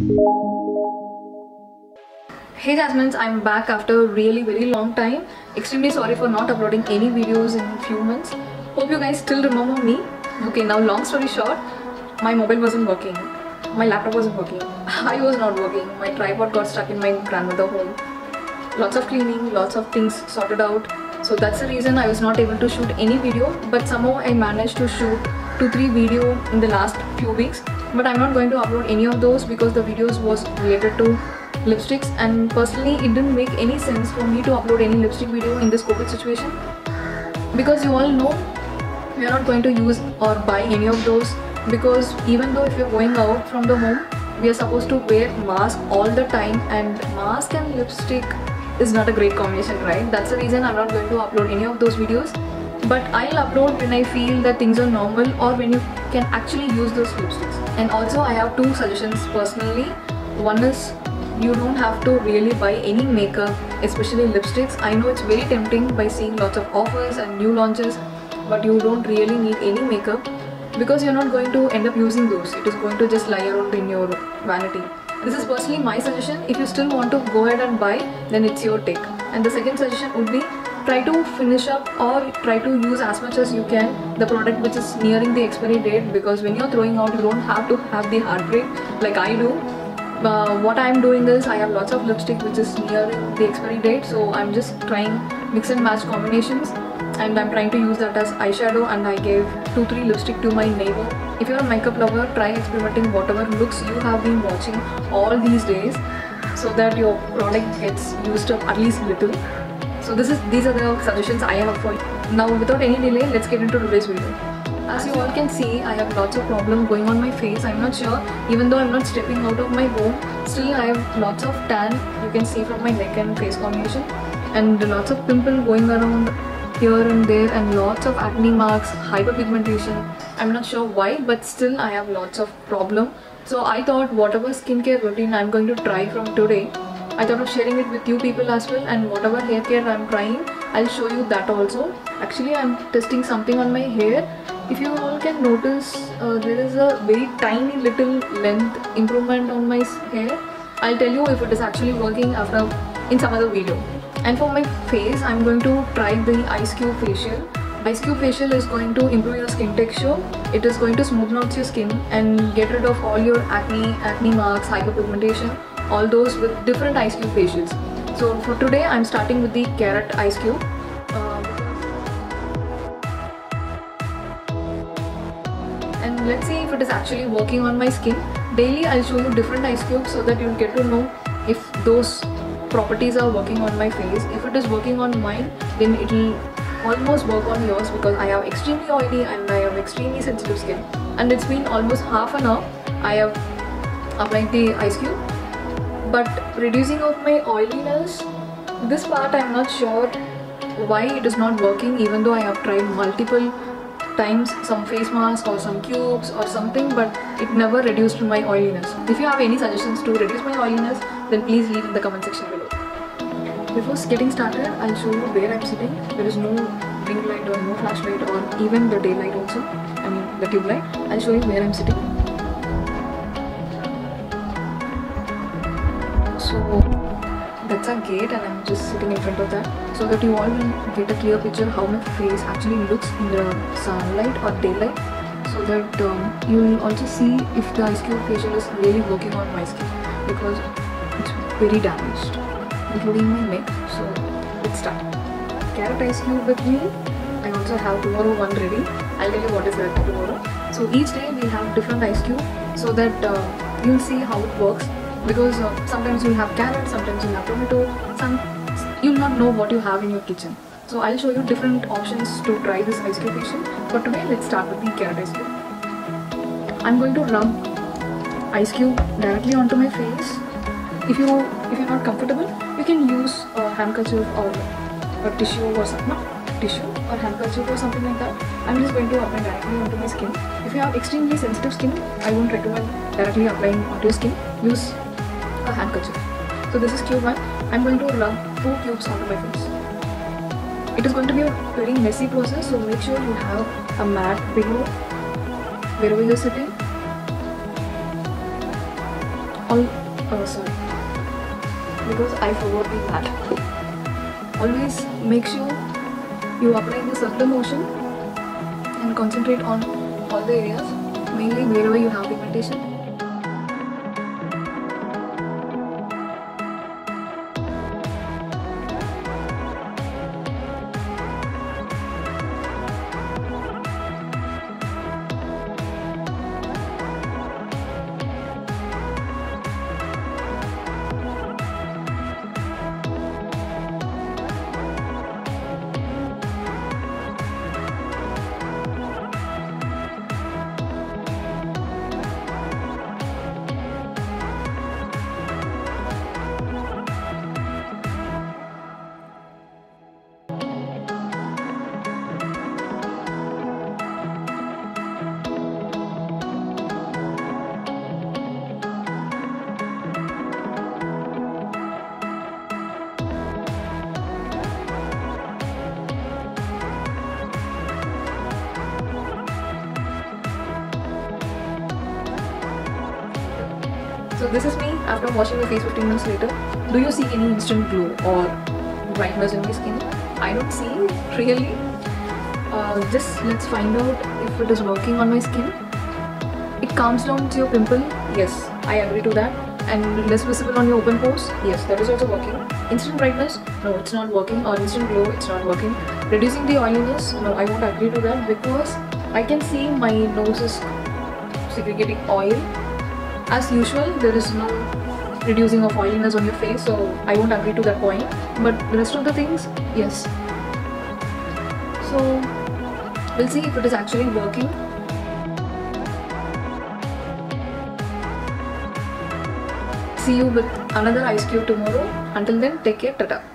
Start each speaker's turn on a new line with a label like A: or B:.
A: Hey Jasmines, I'm back after a really very long time. Extremely sorry for not uploading any videos in few months. Hope you guys still remember me. Okay, now long story short, my mobile wasn't working. My laptop wasn't working. I was not working. My tripod got stuck in my grandmother's home. Lots of cleaning, lots of things sorted out. So that's the reason I was not able to shoot any video. But somehow I managed to shoot 2-3 video in the last few weeks. But I'm not going to upload any of those because the videos was related to lipsticks, and personally it didn't make any sense for me to upload any lipstick video in this COVID situation, because you all know we are not going to use or buy any of those, because even though if you're going out from the home, we are supposed to wear mask all the time, and mask and lipstick is not a great combination, right? That's the reason I'm not going to upload any of those videos. But I'll upload when I feel that things are normal or when you can actually use those lipsticks. And also I have 2 suggestions personally. One is, you don't have to really buy any makeup, especially lipsticks. I know it's very tempting by seeing lots of offers and new launches, but you don't really need any makeup because you're not going to end up using those. It is going to just lie around in your vanity. This is personally my suggestion. If you still want to go ahead and buy, then it's your take. And the second suggestion would be, try to finish up or try to use as much as you can the product which is nearing the expiry date, because when you're throwing out, you don't have to have the heartbreak like I do. What I'm doing is, I have lots of lipstick which is nearing the expiry date, so I'm just trying mix and match combinations, and I'm trying to use that as eyeshadow, and I gave 2-3 lipstick to my neighbor. If you're a makeup lover, try experimenting whatever looks you have been watching all these days, so that your product gets used up at least little. So these are the suggestions I have for you. Now without any delay, let's get into today's video. As you all can see, I have lots of problems going on my face. I'm not sure, even though I'm not stepping out of my home, still I have lots of tan, you can see from my neck and face combination, and lots of pimple going around here and there, and lots of acne marks, hyperpigmentation. I'm not sure why, but still I have lots of problem. So I thought whatever skincare routine I'm going to try from today, I thought of sharing it with you people as well, and whatever hair care I'm trying, I'll show you that also. Actually, I'm testing something on my hair. If you all can notice, there is a very tiny little length improvement on my hair. I'll tell you if it is actually working after in some other video. And for my face, I'm going to try the Ice Cube facial. Ice Cube facial is going to improve your skin texture. It is going to smoothen out your skin and get rid of all your acne marks, hyperpigmentation, all those with different Ice Cube facials. So for today, I'm starting with the Carrot Ice Cube. And let's see if it is actually working on my skin. Daily I'll show you different ice cubes so that you'll get to know if those properties are working on my face. If it is working on mine, then it will almost work on yours, because I have extremely oily and I have extremely sensitive skin. And it's been almost half an hour I have applied the ice cube. But reducing of my oiliness, this part I'm not sure why it is not working, even though I have tried multiple times some face mask or some cubes or something, but it never reduced my oiliness. If you have any suggestions to reduce my oiliness, then please leave in the comment section below. Before getting started, I'll show you where I'm sitting. There is no ring light or no flashlight or even the daylight also, I mean the tube light. I'll show you where I'm sitting. So that's our gate, and I'm just sitting in front of that, so that you all will get a clear picture how my face actually looks in the sunlight or daylight, so that you'll also see if the Ice Cube facial is really working on my skin, because it's very damaged, including my neck. So let's start. Carrot Ice Cube with me. I also have tomorrow one ready. I'll tell you what is that tomorrow. So each day we'll have different ice cube, so that you'll see how it works. Because sometimes you'll have carrot, sometimes you'll have tomato, you'll not know what you have in your kitchen. So I'll show you different options to try this ice cube facial. But today, let's start with the carrot ice cube. I'm going to rub ice cube directly onto my face. If you're not comfortable, you can use a handkerchief or a tissue or something. Not tissue or handkerchief or something like that. I'm just going to apply directly onto my skin. If you have extremely sensitive skin, I won't recommend directly applying onto your skin. Use a handkerchief. So this is cube 1. I'm going to rub 2 cubes onto my face. It is going to be a very messy process, so make sure you have a mat pillow wherever you're sitting. Sorry, because I forgot that. Always make sure you apply the circular motion and concentrate on all the areas, mainly wherever you have pigmentation. So this is me after washing my face 15 minutes later. Do you see any instant glow or brightness in my skin? I don't see really. Just let's find out if it is working on my skin. It calms down to your pimple. Yes, I agree to that. And less visible on your open pores. Yes, that is also working. Instant brightness? No, it's not working. Or instant glow? It's not working. Reducing the oiliness? No, I won't agree to that because I can see my nose is segregating oil. As usual, there is no reducing of oiliness on your face, so I won't agree to that point. But the rest of the things, yes. So we'll see if it is actually working. See you with another ice cube tomorrow. Until then, take care. Tata.